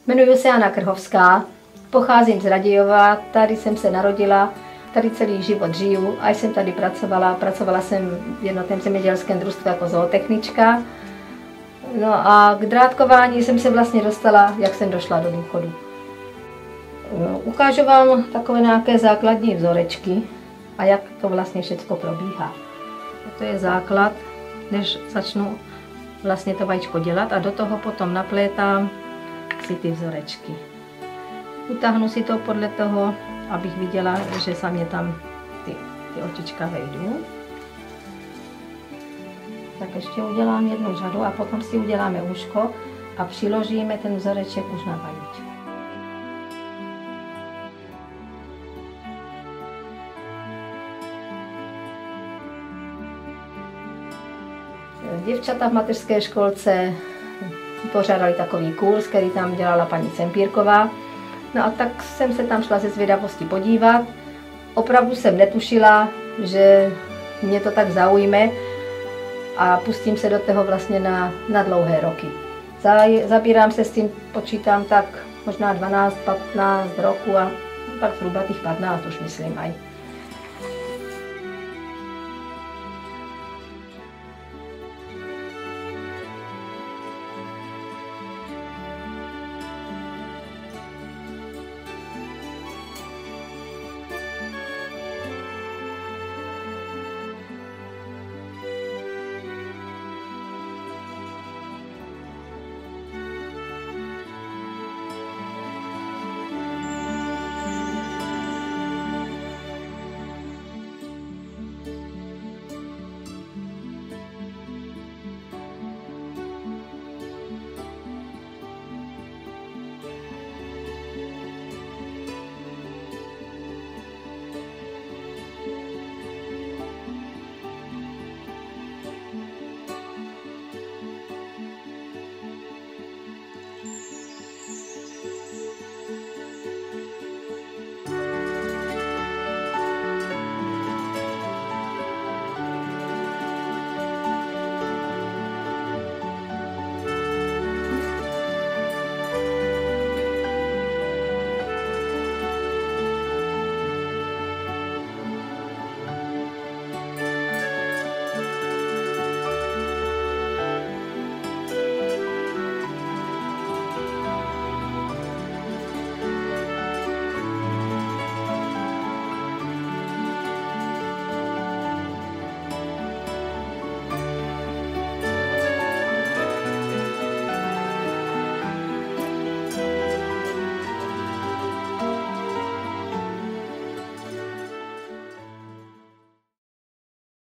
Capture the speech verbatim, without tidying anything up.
Jmenuji se Jana Krhovská, pocházím z Radějova, tady jsem se narodila, tady celý život žiju a jsem tady pracovala. Pracovala jsem v jednotném zemědělském družstvu jako zootechnička. No a k drátkování jsem se vlastně dostala, jak jsem došla do důchodu. No, ukážu vám takové nějaké základní vzorečky a jak to vlastně všechno probíhá. To je základ, než začnu vlastně to vajíčko dělat a do toho potom naplétám si ty vzorečky. Utáhnu si to podle toho, abych viděla, že se mě tam ty, ty očička vejdou. Tak ještě udělám jednu řadu a potom si uděláme úško a přiložíme ten vzoreček už na vajíčko. Děvčata v mateřské školce pořádali takový kurz, který tam dělala paní Cempírková. No a tak jsem se tam šla ze zvědavosti podívat. Opravdu jsem netušila, že mě to tak zaujme a pustím se do toho vlastně na, na dlouhé roky. Zabírám se s tím, počítám tak možná dvanáct patnáct roku a pak zhruba těch patnáct už myslím aj.